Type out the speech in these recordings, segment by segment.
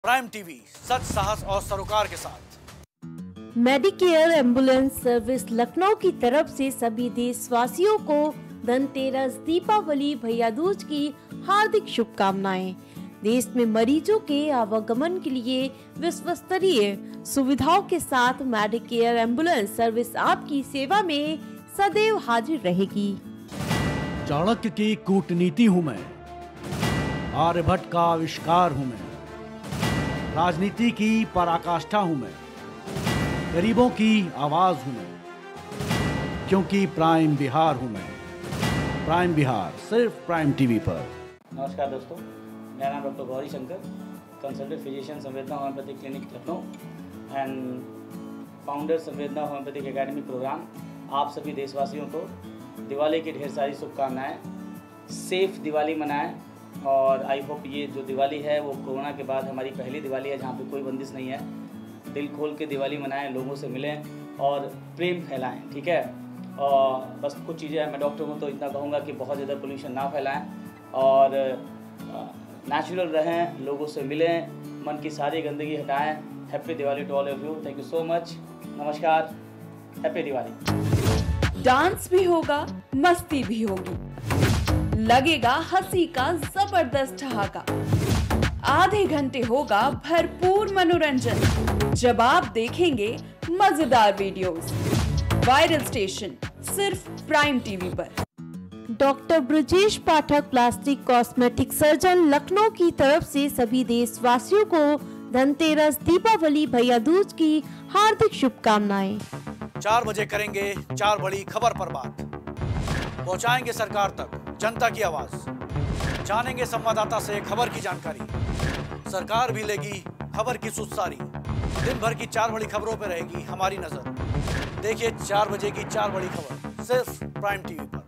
Prime TV, सच साहस और सरोकार के साथ। मेडिकेयर एम्बुलेंस सर्विस लखनऊ की तरफ से सभी देशवासियों को धनतेरस, दीपावली, भैया दूज की हार्दिक शुभकामनाएं। देश में मरीजों के आवागमन के लिए विश्व स्तरीय सुविधाओं के साथ मेडिकेयर एम्बुलेंस सर्विस आपकी सेवा में सदैव हाजिर रहेगी। चाणक्य की कूटनीति हूँ मैं, आर्यभट्ट का आविष्कार हूँ मैं, राजनीति की पराकाष्ठा हूँ मैं, गरीबों की आवाज हूँ मैं, क्योंकि प्राइम बिहार हूँ मैं। प्राइम बिहार सिर्फ प्राइम टीवी पर। नमस्कार दोस्तों, मेरा नाम doctor Gauri Shankar, consultant physician Samvedna homeopathic clinic Lucknow and founder Samvedna homeopathic academy program. आप सभी देशवासियों को दिवाली की ढेर सारी शुभकामनाएं। सेफ दिवाली मनाएं और आई होप ये जो दिवाली है वो कोरोना के बाद हमारी पहली दिवाली है जहाँ पे कोई बंदिश नहीं है। दिल खोल के दिवाली मनाएं, लोगों से मिलें और प्रेम फैलाएं, ठीक है। और बस कुछ चीज़ें हैं, मैं डॉक्टर हूँ तो इतना कहूँगा कि बहुत ज़्यादा पोल्यूशन ना फैलाएं और नेचुरल रहें, लोगों से मिलें, मन की सारी गंदगी हटाएं। Happy Diwali to all of you, thank you so much, नमस्कार, हैप्पी दिवाली। डांस भी होगा, मस्ती भी होगी, लगेगा हंसी का जबरदस्त ठहाका। आधे घंटे होगा भरपूर मनोरंजन जब आप देखेंगे मजेदार वीडियोस। वायरल स्टेशन सिर्फ प्राइम टीवी पर। Doctor Brajesh Pathak, plastic cosmetic surgeon, Lucknow की तरफ से सभी देशवासियों को धनतेरस, दीपावली, भैया दूज की हार्दिक शुभकामनाएं। 4 बजे करेंगे 4 बड़ी खबर पर बात, पहुंचाएंगे सरकार तक जनता की आवाज, जानेंगे संवाददाता से खबर की जानकारी, सरकार भी लेगी खबर की सुस्तारी। दिन भर की 4 बड़ी खबरों पर रहेगी हमारी नजर। देखिए 4 बजे की 4 बड़ी खबर सिर्फ प्राइम टीवी पर।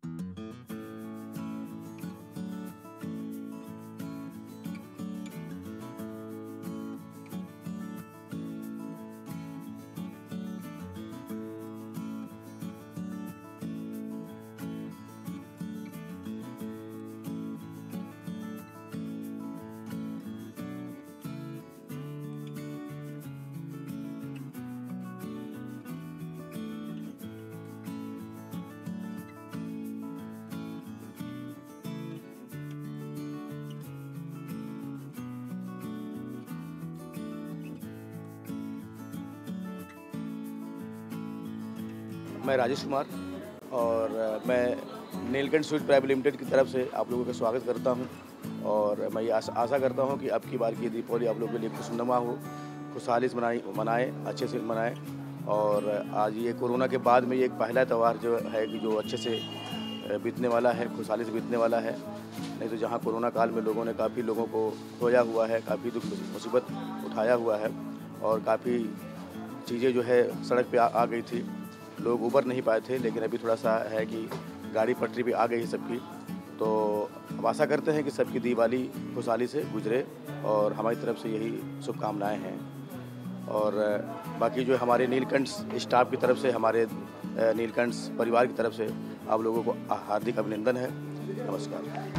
मैं राजेश कुमार और मैं नीलकंठ स्वीट प्राइवेट लिमिटेड की तरफ से आप लोगों का स्वागत करता हूं और मैं ये आशा करता हूं कि अब की बार की दीपावली आप लोगों के लिए खुशनुमा हो, खुशहाली से मनाएं, अच्छे से मनाएं। और आज ये कोरोना के बाद में ये एक पहला त्यौहार जो है कि जो अच्छे से बीतने वाला है, खुशहाली से बीतने वाला है। नहीं तो जहाँ कोरोना काल में लोगों ने काफ़ी लोगों को खोया हुआ है, काफ़ी दुख मुसीबत उठाया हुआ है और काफ़ी चीज़ें जो है सड़क पे आ गई थी, लोग उबर नहीं पाए थे। लेकिन अभी थोड़ा सा है कि गाड़ी पटरी पे आ गई है सबकी। तो हम आशा करते हैं कि सबकी दिवाली खुशहाली से गुजरे और हमारी तरफ से यही शुभकामनाएं हैं। और बाकी जो हमारे नीलकंठ स्टाफ की तरफ से, हमारे नीलकंठ परिवार की तरफ से आप लोगों को हार्दिक अभिनंदन है। नमस्कार।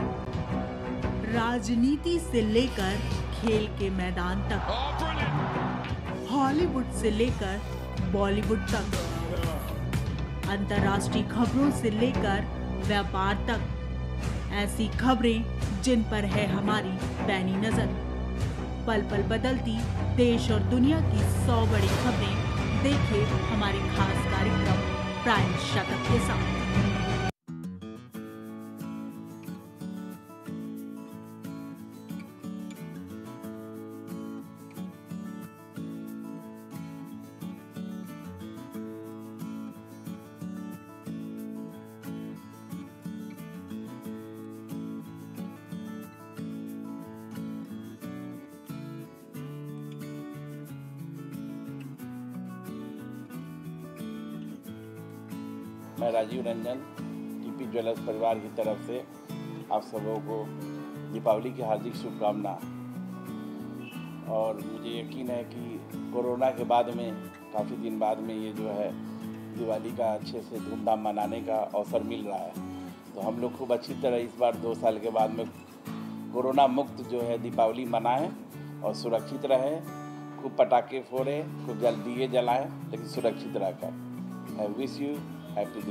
राजनीति से लेकर खेल के मैदान तक, हॉलीवुड से लेकर बॉलीवुड तक, अंतर्राष्ट्रीय खबरों से लेकर व्यापार तक, ऐसी खबरें जिन पर है हमारी पैनी नजर। पल पल बदलती देश और दुनिया की 100 बड़ी खबरें देखें हमारे खास कार्यक्रम प्राइम शतक के साथ। मैं राजीव रंजन, टीपी ज्वेलर्स परिवार की तरफ से आप सबों को दीपावली की हार्दिक शुभकामना। और मुझे यकीन है कि कोरोना के बाद में काफ़ी दिन बाद में ये जो है दिवाली का अच्छे से धूमधाम मनाने का अवसर मिल रहा है। तो हम लोग खूब अच्छी तरह इस बार 2 साल के बाद में कोरोना मुक्त जो है दीपावली मनाएं और सुरक्षित रहें, खूब पटाखे फोड़ें, खूब दिए जलाएं, लेकिन सुरक्षित रहकर। I wish you happy